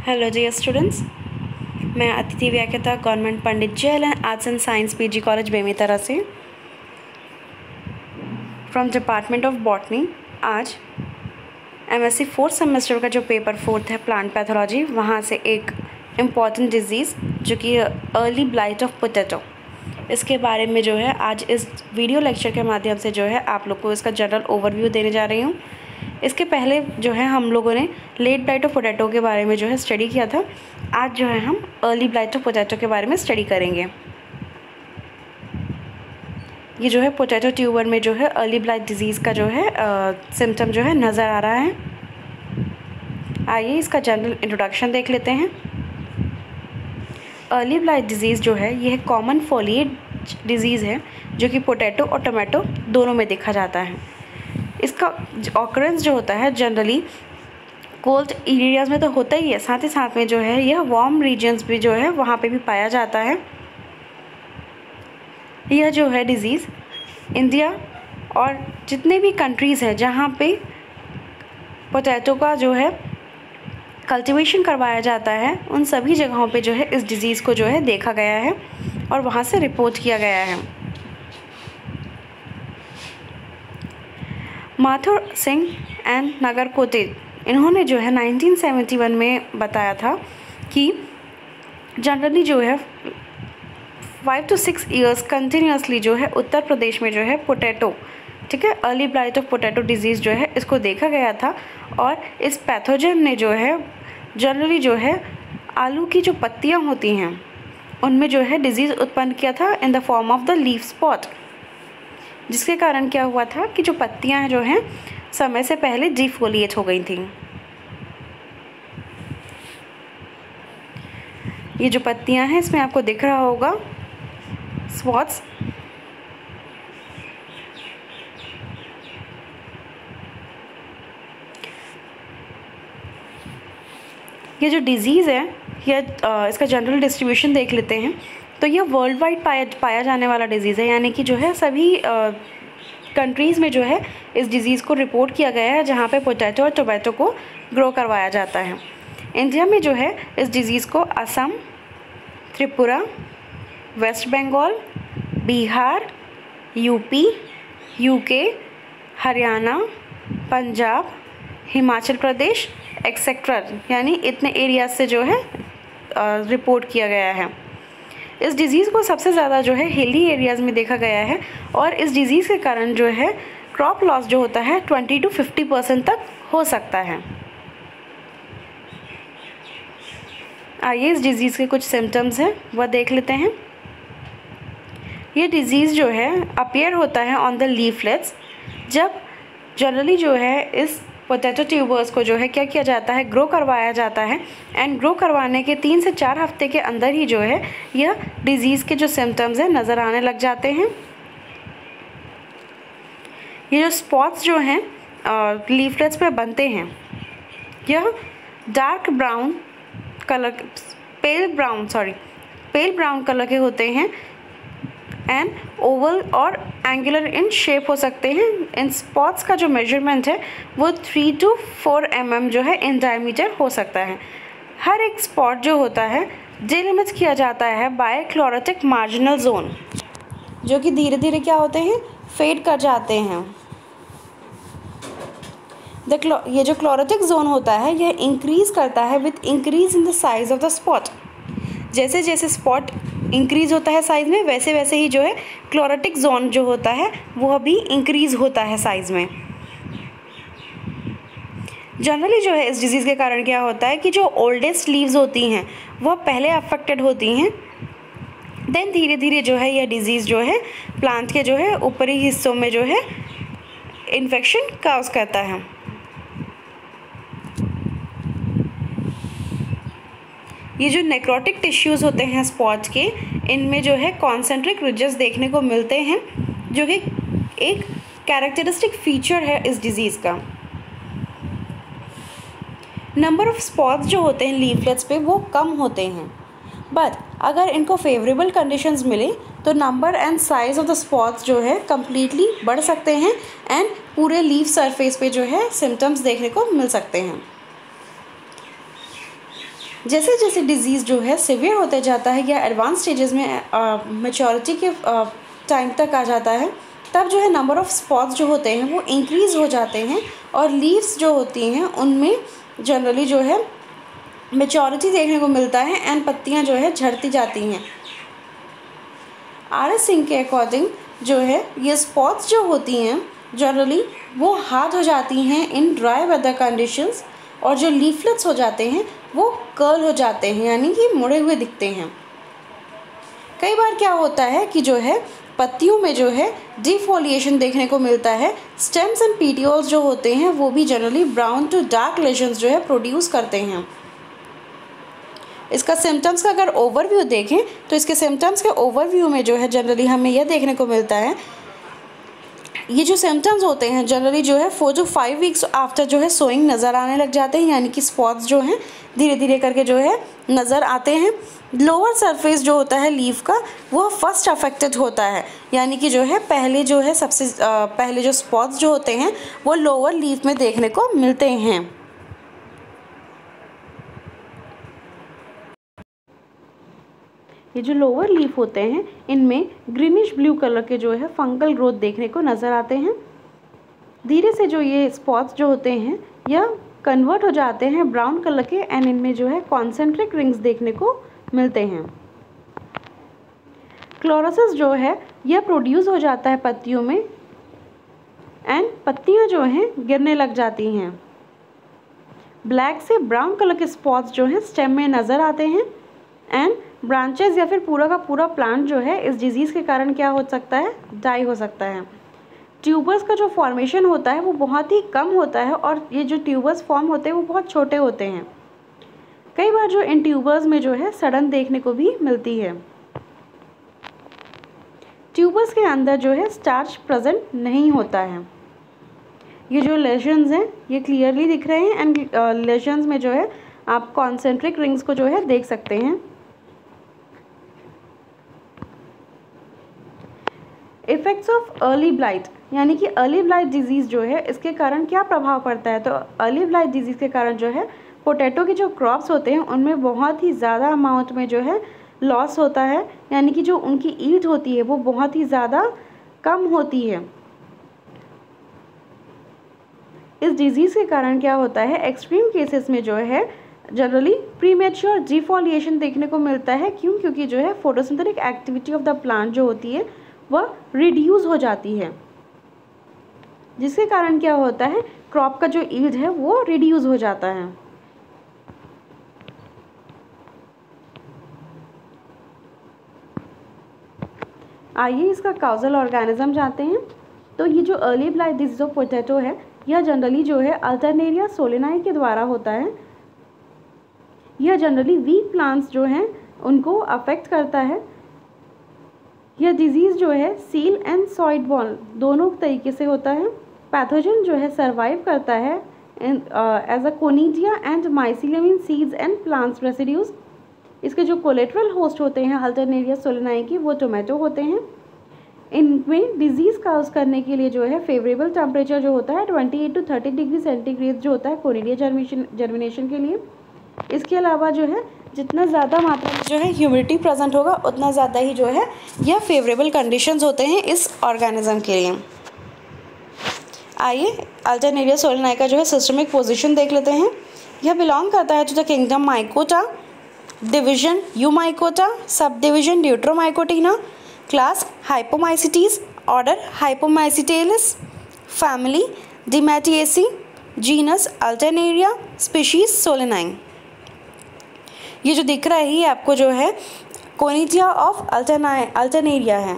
Hello जी students, मैं अतिथि व्याख्याता government Pandit Jawaharlal arts and science PG college Bemetara से फ्रॉम डिपार्टमेंट ऑफ बॉटनी। आज एमएससी फोर्थ सेमेस्टर का जो पेपर 4 है प्लांट पैथोलॉजी, वहाँ से एक इम्पॉर्टेंट डिजीज़ जो कि अर्ली ब्लाइट ऑफ पोटैटो, इसके बारे में जो है आज इस वीडियो लेक्चर के माध्यम से जो है आप लोग को इसका जनरल ओवरव्यू देने जा रही हूँ। इसके पहले जो है हम लोगों ने लेट ब्लाइट ऑफ पोटैटो के बारे में जो है स्टडी किया था। आज जो है हम अर्ली ब्लाइट ऑफ पोटैटो के बारे में स्टडी करेंगे। ये जो है पोटैटो ट्यूबर में जो है अर्ली ब्लाइट डिजीज़ का जो है सिम्टम जो है नज़र आ रहा है। आइए इसका जनरल इंट्रोडक्शन देख लेते हैं। अर्ली ब्लाइट डिजीज़ जो है यह कॉमन फोलिएट डिजीज़ है जो कि पोटैटो और टोमेटो दोनों में देखा जाता है। इसका ऑकरेंस जो होता है जनरली कोल्ड एरियाज़ में तो होता ही है, साथ ही साथ में जो है यह वार्म रीजन्स भी जो है वहाँ पे भी पाया जाता है। यह जो है डिज़ीज़ इंडिया और जितने भी कंट्रीज़ हैं जहाँ पे पोटैटो का जो है कल्टीवेशन करवाया जाता है, उन सभी जगहों पे जो है इस डिज़ीज़ को जो है देखा गया है और वहाँ से रिपोर्ट किया गया है। माथुर सिंह एंड नागरकोटे इन्होंने जो है 1971 में बताया था कि जनरली जो है 5 to 6 ईयर्स कंटिन्यूसली जो है उत्तर प्रदेश में जो है पोटैटो, ठीक है, early blight of potato disease जो है इसको देखा गया था। और इस पैथोजन ने जो है जनरली जो है आलू की जो पत्तियां होती हैं उनमें जो है डिजीज़ उत्पन्न किया था in the form of the leaf spot, जिसके कारण क्या हुआ था कि जो पत्तियां जो हैं समय से पहले डिफोलिएट हो गई थी। ये जो पत्तियां हैं इसमें आपको दिख रहा होगा स्पॉट्स। ये जो डिज़ीज़ है यह इसका जनरल डिस्ट्रीब्यूशन देख लेते हैं। तो यह वर्ल्ड वाइड पाया जाने वाला डिज़ीज़ है, यानी कि जो है सभी कंट्रीज़ में जो है इस डिज़ीज़ को रिपोर्ट किया गया है जहाँ पे पोटैटो और टोमेटो को ग्रो करवाया जाता है। इंडिया में जो है इस डिज़ीज़ को Assam, Tripura, west Bengal, Bihar, UP, UK, Haryana, Punjab, Himachal Pradesh etcetera, यानी इतने एरियाज से जो है रिपोर्ट किया गया है। इस डिज़ीज़ को सबसे ज़्यादा जो है हिली एरियाज़ में देखा गया है और इस डिज़ीज़ के कारण जो है क्रॉप लॉस जो होता है 20 to 50% तक हो सकता है। आइए इस डिज़ीज़ के कुछ सिम्टम्स हैं वह देख लेते हैं। ये डिज़ीज़ जो है अपीयर होता है ऑन द लीफलेट्स, जब जनरली जो है इस पोटैटो ट्यूबर्स को जो है क्या किया जाता है, ग्रो करवाया जाता है। एंड ग्रो करवाने के 3 से 4 हफ्ते के अंदर ही जो है यह डिज़ीज़ के जो सिम्टम्स हैं नज़र आने लग जाते हैं। ये जो स्पॉट्स जो हैं लीफलेट्स पे बनते हैं यह dark brown colour, pale brown colour के होते हैं एंड ओवल और एंगुलर इन शेप हो सकते हैं। इन स्पॉट्स का जो मेजरमेंट है वो 3 to 4 mm जो है इन डायमीटर हो सकता है। हर एक स्पॉट जो होता है डिलिमिट किया जाता है बाय क्लोरोटिक मार्जिनल जोन, जो कि धीरे धीरे क्या होते हैं, फेड कर जाते हैं। ये जो क्लोरोटिक जोन होता है यह इंक्रीज करता है with increase in the size of the spot. जैसे जैसे स्पॉट इंक्रीज होता है साइज़ में, वैसे वैसे ही जो है क्लोरोटिक जोन जो होता है वह भी इंक्रीज़ होता है साइज़ में। जनरली जो है इस डिज़ीज़ के कारण क्या होता है कि जो ओल्डेस्ट लीव्स होती हैं वह पहले अफेक्टेड होती हैं, देन धीरे धीरे जो है यह डिज़ीज़ जो है प्लांट के जो है ऊपरी हिस्सों में जो है इन्फेक्शन काज करता है। ये जो नेक्रोटिक टिश्यूज़ होते हैं स्पॉट के, इनमें जो है कॉन्सेंट्रिक रिजेस देखने को मिलते हैं, जो कि एक कैरेक्टरिस्टिक फीचर है इस डिज़ीज़ का। नंबर ऑफ़ स्पॉट्स जो होते हैं लीफलेट्स पे वो कम होते हैं, बट अगर इनको फेवरेबल कंडीशंस मिले तो number and size of the spots जो है कम्प्लीटली बढ़ सकते हैं एंड पूरे लीफ सरफेस पे जो है सिम्टम्स देखने को मिल सकते हैं। जैसे जैसे डिज़ीज़ जो है सिवियर होते जाता है या एडवांस स्टेजेस में मैच्योरिटी के टाइम तक आ जाता है, तब जो है नंबर ऑफ़ स्पॉट्स जो होते हैं वो इंक्रीज़ हो जाते हैं और लीव्स जो होती हैं उनमें जनरली जो है मैच्योरिटी देखने को मिलता है एंड पत्तियां जो है झड़ती जाती हैं। आर एस सिंह के अकॉर्डिंग जो है ये स्पॉट्स जो होती हैं जनरली वो हार्ड हो जाती हैं इन ड्राई वेदर कंडीशंस, और जो लीफलेट्स हो जाते हैं वो कर्ल हो जाते हैं यानी कि मुड़े हुए दिखते हैं। कई बार क्या होता है कि जो है पत्तियों में जो है डिफोलिएशन देखने को मिलता है। स्टेम्स एंड पीटियोल्स जो होते हैं वो भी generally brown to dark lesions जो है प्रोड्यूस करते हैं। इसका सिम्टम्स का अगर ओवरव्यू देखें तो इसके सिम्टम्स के ओवरव्यू में जो है जनरली हमें यह देखने को मिलता है, ये जो सिम्टम्स होते हैं जनरली जो है 4 to 5 वीक्स आफ्टर जो है सोइंग नज़र आने लग जाते हैं, यानी कि स्पॉट्स जो हैं धीरे धीरे करके जो है नज़र आते हैं। लोअर सरफेस जो होता है लीफ का वो फर्स्ट अफेक्टेड होता है, यानी कि जो है पहले जो है सबसे पहले जो स्पॉट्स जो होते हैं वो लोअर लीफ में देखने को मिलते हैं। ये जो लोअर लीफ होते हैं इनमें ग्रीनिश ब्लू कलर के जो है फंगल ग्रोथ देखने को नज़र आते हैं। धीरे से जो ये स्पॉट्स जो होते हैं यह कन्वर्ट हो जाते हैं ब्राउन कलर के एंड इनमें जो है कॉन्सेंट्रिक रिंग्स देखने को मिलते हैं। क्लोरोसिस जो है यह प्रोड्यूस हो जाता है पत्तियों में एंड पत्तियां जो हैं गिरने लग जाती हैं। ब्लैक से ब्राउन कलर के स्पॉट्स जो हैं स्टेम में नज़र आते हैं एंड ब्रांचेस या फिर पूरा का पूरा प्लांट जो है इस डिजीज़ के कारण क्या हो सकता है, डाई हो सकता है। ट्यूबर्स का जो फॉर्मेशन होता है वो बहुत ही कम होता है और ये जो ट्यूबर्स फॉर्म होते हैं वो बहुत छोटे होते हैं। कई बार जो इन ट्यूबर्स में जो है सड़न देखने को भी मिलती है। ट्यूबर्स के अंदर जो है स्टार्च प्रेजेंट नहीं होता है। ये जो लेशंस हैं ये क्लियरली दिख रहे हैं एंड लेशंस में जो है आप कॉन्सेंट्रिक रिंग्स को जो है देख सकते हैं। इफ़ेक्ट्स ऑफ अर्ली ब्लाइट, यानी कि अर्ली ब्लाइट डिजीज़ जो है इसके कारण क्या प्रभाव पड़ता है, तो अर्ली ब्लाइट डिजीज़ के कारण जो है पोटैटो के जो क्रॉप्स होते हैं उनमें बहुत ही ज़्यादा अमाउंट में जो है लॉस होता है, यानी कि जो उनकी ईल्ड होती है वो बहुत ही ज़्यादा कम होती है। इस डिजीज़ के कारण क्या होता है, एक्सट्रीम केसेस में जो है जनरली प्रीमेच्योर डिफोलिएशन देखने को मिलता है। क्यों? क्योंकि जो है photosynthetic activity of the plant जो होती है वह रिड्यूस हो जाती है, जिसके कारण क्या होता है क्रॉप का जो ईल्ड है वो रिड्यूस हो जाता है। आइए इसका काउजल ऑर्गेनिज्म जानते हैं। तो ये जो early blight disease of potato है यह जनरली जो है अल्टरनेरिया सोलेनाई के द्वारा होता है। यह जनरली वीक प्लांट्स जो हैं उनको अफेक्ट करता है। यह डिजीज़ जो है सील एंड सॉइड बॉर्न दोनों तरीके से होता है। पैथोजन जो है सर्वाइव करता है as a conidia and mycelium in seeds and plants residues. इसके जो कोलेट्रल होस्ट होते हैं अल्टरनेरिया सोलेनाई की वो टोमेटो होते हैं। इनमें डिजीज़ काउज करने के लिए जो है फेवरेबल टेम्परेचर जो होता है 28 to 30 डिग्री सेंटीग्रेड जो होता है कोनिडिया जर्मिनेशन के लिए। इसके अलावा जो है जितना ज़्यादा मात्रा में जो है ह्यूमिडिटी प्रेजेंट होगा उतना ज़्यादा ही जो है यह फेवरेबल कंडीशंस होते हैं इस ऑर्गेनिज्म के लिए। आइए अल्टरनेरिया सोलेनाई का जो है सिस्टमिक पोजीशन देख लेते हैं। यह बिलोंग करता है to the kingdom Mycota, division Eumycota, sub division Deuteromycotina, class Hyphomycetes, order Hyphomycetales, family Dematiaceae, genus Alternaria, species solani. ये जो दिख रहा है ये आपको जो है कोनिडिया ऑफ अल्टरनेरिया है।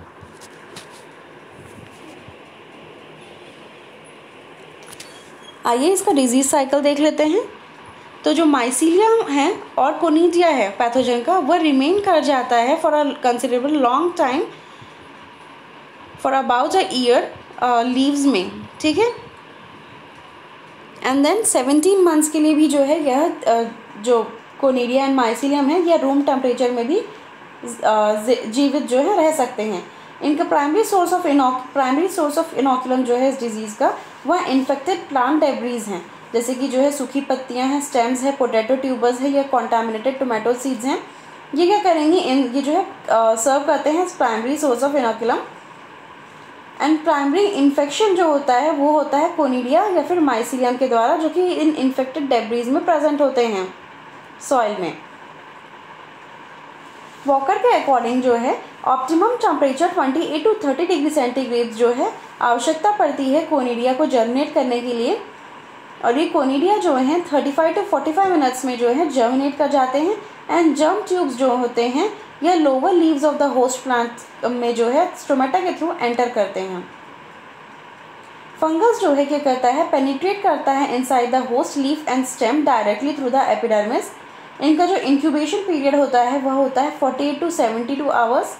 आइए इसका डिजीज साइकिल देख लेते हैं। तो जो माइसीलियम है और कोनिडिया है पैथोजन का वह रिमेन कर जाता है for a considerable long time for about a year leaves में, ठीक है। एंड देन 17 मंथ्स के लिए भी जो है यह जो कोनिडिया एंड माइसीलियम है यह रूम टेम्परेचर में भी जीवित जो है रह सकते हैं। इनका प्राइमरी सोर्स ऑफ इनोकुलम जो है इस डिजीज़ का वह इन्फेक्टेड प्लांट डेब्रीज हैं। जैसे कि जो है सूखी पत्तियां हैं, स्टेम्स है, पोटैटो ट्यूबर्स है या कॉन्टामिनेटेड टोमेटो सीड्स हैं, ये क्या करेंगी, ये जो है सर्व करते हैं primary source of inoculum. And primary infection जो होता है वो होता है कोनिडिया या फिर माइसीलियम के द्वारा, जो कि इन इन्फेक्टेड डेब्रीज में प्रेजेंट होते हैं सॉइल में। वॉकर के अकॉर्डिंग जो है optimum temperature 28 to 30 degree centigrade जो है आवश्यकता पड़ती है कोनिडिया को जर्मिनेट करने के लिए, और ये कोनिडिया जो हैं 35 to 45 मिनट्स में जो है जर्मिनेट कर जाते हैं। एंड जर्म ट्यूब्स जो होते हैं या lower leaves of the host plant में जो है स्टोमेटा के थ्रू एंटर करते हैं। फंगस जो है क्या करता है, पेनिट्रेट करता है inside the host leaf and stem directly through the epidermis. इनका जो इंक्यूबेशन पीरियड होता है वह होता है 48 to 72 आवर्स।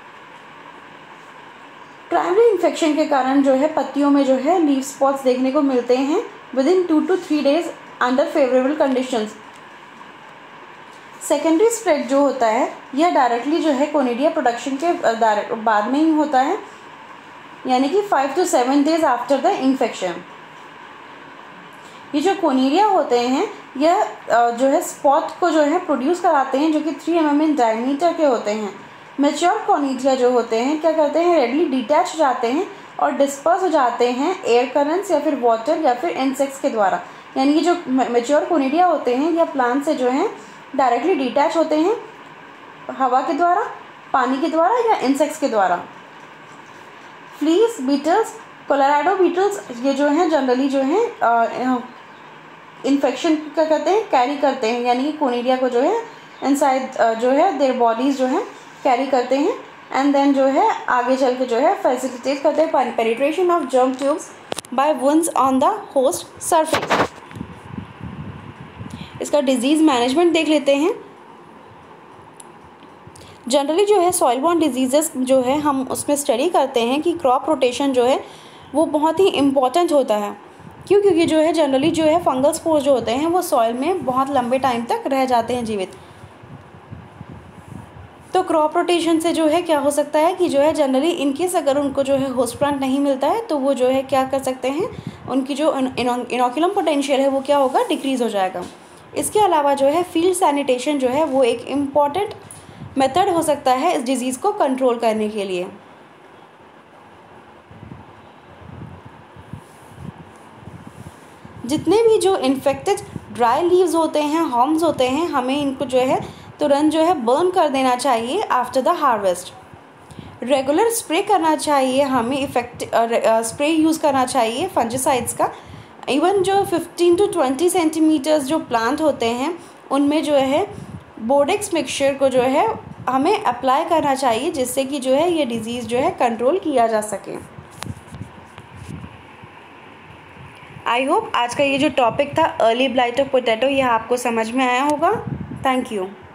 प्राइमरी इन्फेक्शन के कारण जो है पत्तियों में जो है लीफ स्पॉट्स देखने को मिलते हैं within 2 to 3 days under favourable conditions. Secondary spread जो होता है यह डायरेक्टली जो है कोनिडिया प्रोडक्शन के बाद में ही होता है, यानी कि 5 to 7 days after the infection. ये जो कोनिडिया होते हैं यह जो है स्पॉट को जो है प्रोड्यूस कराते हैं, जो कि 3 mm इन डायमीटर के होते हैं। मैच्योर कोनिडिया जो होते हैं क्या करते हैं, रेडली डिटैच हो जाते हैं और डिस्पर्स हो जाते हैं एयर करंट्स या फिर वाटर या फिर इंसेक्ट्स के द्वारा। यानी कि जो मैच्योर कोनिडिया होते हैं यह प्लांट से जो है डायरेक्टली डिटैच होते हैं हवा के द्वारा, पानी के द्वारा या इंसेक्ट्स के द्वारा। फ्लीस, बीटल्स, कोलोराडो बीटल्स ये जो हैं जनरली जो हैं इन्फेक्शन क्या करते हैं, कैरी करते हैं, यानी कि कोनिडिया को जो है इनसाइड जो है देयर बॉडीज जो है कैरी करते हैं। एंड देन जो है आगे चल के जो है फैसिलिटेट करते हैं penetration of germ tubes by wounds on the host surface. इसका डिजीज़ मैनेजमेंट देख लेते हैं। जनरली जो है सॉइल बॉर्न डिजीज़ेस जो है हम उसमें स्टडी करते हैं कि क्रॉप रोटेशन जो है वो बहुत ही इम्पॉर्टेंट होता है। क्यों? क्योंकि जो है जनरली जो है फंगल स्पोर जो होते हैं वो सॉइल में बहुत लंबे टाइम तक रह जाते हैं जीवित। तो क्रॉप रोटेशन से जो है क्या हो सकता है कि जो है जनरली इनकेस अगर उनको जो है होस्ट प्लांट नहीं मिलता है तो वो जो है क्या कर सकते हैं, उनकी जो इनोकुलम पोटेंशियल है वो क्या होगा, डिक्रीज़ हो जाएगा। इसके अलावा जो है फील्ड सैनिटेशन जो है वो एक इम्पॉर्टेंट मेथड हो सकता है इस डिज़ीज़ को कंट्रोल करने के लिए। जितने भी जो इन्फेक्टेड ड्राई लीव्स होते हैं, हॉर्म्स होते हैं, हमें इनको जो है तुरंत जो है बर्न कर देना चाहिए after the harvest. Regular spray करना चाहिए, हमें स्प्रे यूज़ करना चाहिए फंजिसाइड्स का। इवन जो 15 to 20 सेंटीमीटर्स जो प्लांट होते हैं उनमें जो है बोर्डेक्स मिक्सचर को जो है हमें अप्लाई करना चाहिए, जिससे कि जो है ये डिज़ीज़ जो है कंट्रोल किया जा सके। आई होप आज का ये जो टॉपिक था अर्ली ब्लाइट ऑफ पोटैटो, यह आपको समझ में आया होगा। Thank you.